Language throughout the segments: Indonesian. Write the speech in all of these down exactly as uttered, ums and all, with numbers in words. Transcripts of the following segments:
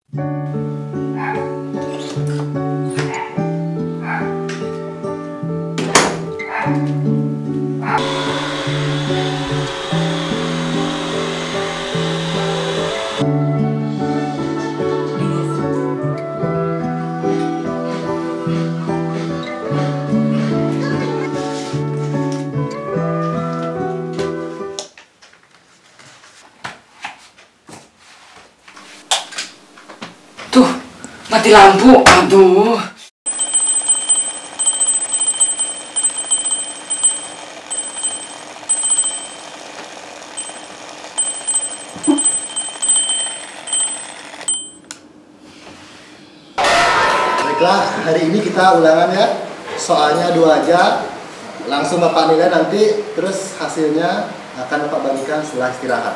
Tuh, mati lampu. Aduh. Baiklah, hari ini kita ulangan ya. Soalnya dua aja. Langsung Bapak nilai nanti, terus hasilnya akan Bapak bagikan setelah istirahat.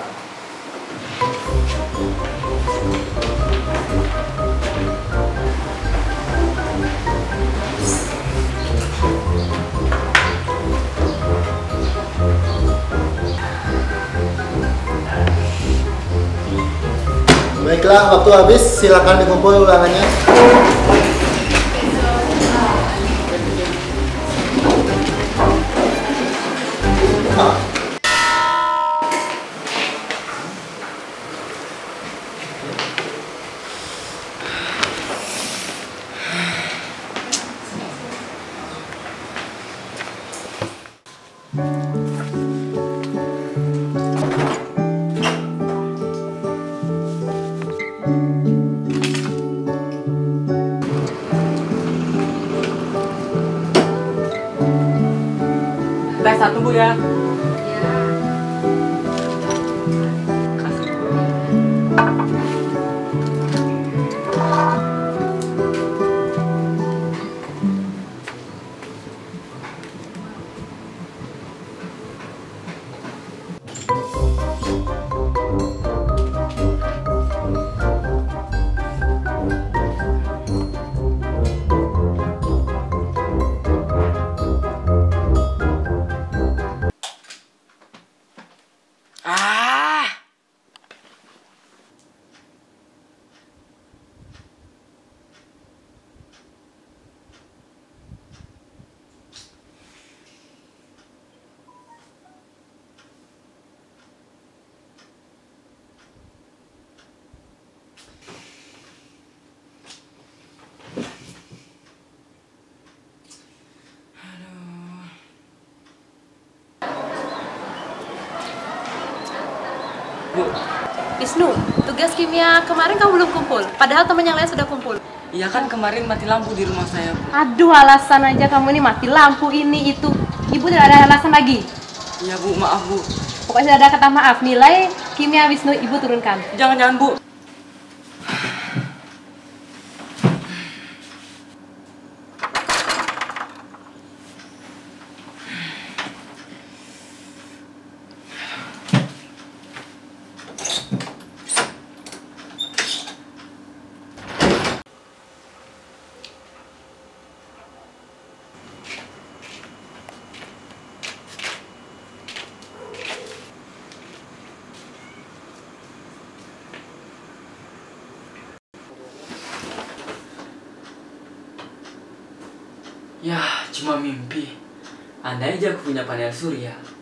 Baiklah, waktu habis, silakan dikumpul ulangannya. Tes satu Bu ya. Ah. Bu. Wisnu, tugas kimia kemarin kamu belum kumpul, padahal teman yang lain sudah kumpul. Iya kan kemarin mati lampu di rumah saya, Bu. Aduh, alasan aja kamu ini mati lampu ini itu. Ibu tidak ada alasan lagi. Iya Bu, maaf Bu. Pokoknya tidak ada kata maaf. Nilai kimia Wisnu Ibu turunkan. Jangan-jangan Bu. Ya, cuma mimpi. Andai aja aku punya panel surya.